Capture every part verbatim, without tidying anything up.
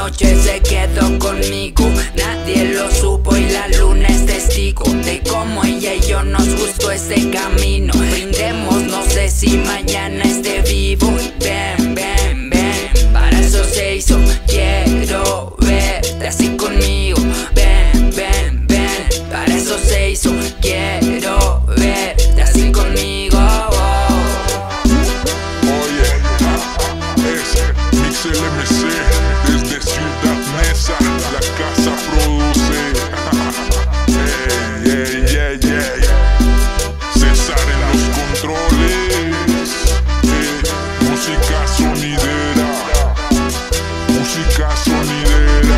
noche se quedó conmigo. Nadie lo supo y la luna es testigo de cómo ella y yo nos gustó este camino. Brindemos, no sé si mañana esté vivo. Ven, ven, ven, para eso se hizo. Quiero verte así conmigo. Ven, ven, ven, para eso se hizo. Quiero verte así conmigo. Oye, es Mix L M C desde Ciudad Neza, la casa produce. Hey, yeah, yeah, yeah. César en los controles. Hey, música sonidera, música sonidera.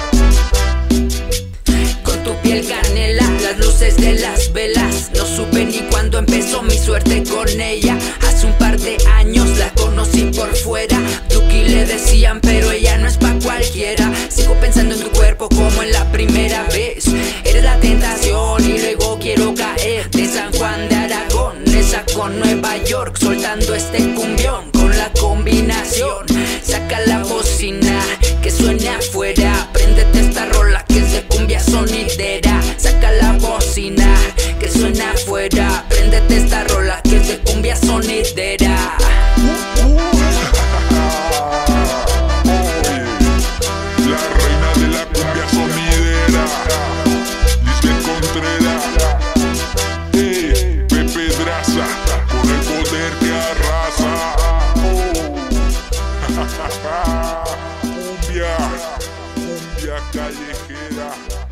Con tu piel canela, las luces de las velas. No supe ni cuándo empezó mi suerte con ella. Hace un par de años la conocí por fuera. Tuki le decían, pero ella no es pa' cualquiera. Sigo pensando en tu cuerpo como en la primera vez. Eres la tentación y luego quiero caer. De San Juan de Aragón, esa con Nueva York, soltando este cumbión con la combinación. Saca la bocina, que suene afuera. Préndete esta rola que es de cumbia sonidera. Saca la bocina, que suena afuera. Préndete esta rola que es de cumbia sonidera. La reina de la cumbia sonidera, Lisbeth Contreras. Hey, Pepe Draza, con el poder que arrasa. Oh. Cumbia, cumbia callejera.